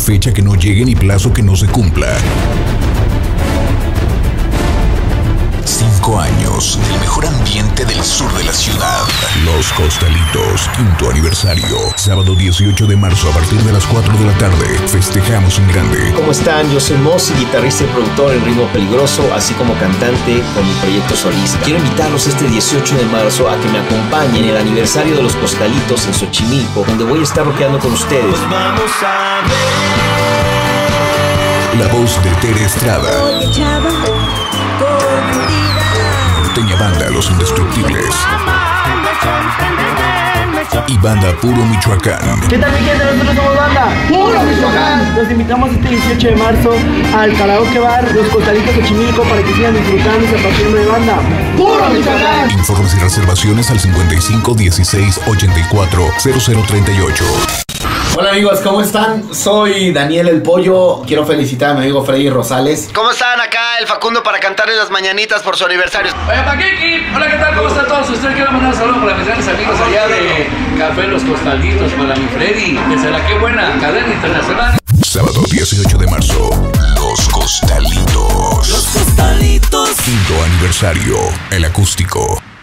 fecha que no llegue ni plazo que no se cumpla. 5 años del mejor ambiente del sur de la ciudad. Los Costalitos, 5º aniversario. Sábado 18 de marzo a partir de las 4 de la tarde. Festejamos en grande. ¿Cómo están? Yo soy Mossi, guitarrista y productor en Ritmo Peligroso, así como cantante con mi proyecto solista. Quiero invitarlos este 18 de marzo a que me acompañen en el aniversario de Los Costalitos en Xochimilco, donde voy a estar rockeando con ustedes. Pues vamos a ver. La voz de Tere Estrada. Oye, chava, Norteña Banda Los Indestructibles. Y Banda Puro Michoacán. ¿Qué tal, mi gente? Nosotros somos Banda Puro Michoacán. Los invitamos este 18 de marzo al Karaoke Bar Los Costalitos de Xochimilco para que sigan disfrutando esta pasión de Banda Puro Michoacán. Informes y reservaciones al 55 16 84 0038. Hola amigos, ¿cómo están? Soy Daniel el Pollo. Quiero felicitar a mi amigo Freddy Rosales. ¿Cómo están? Acá el Facundo para cantarles las mañanitas por su aniversario. Oye, Paquiki, hola, ¿qué tal? ¿Cómo están todos ustedes? Quiero mandar un saludo para mis grandes amigos allá de Café Los Costalitos, para mi Freddy, desde la Qué Buena, cadena internacional. Sábado 18 de marzo, Los Costalitos. Los Costalitos. 5º aniversario, el acústico.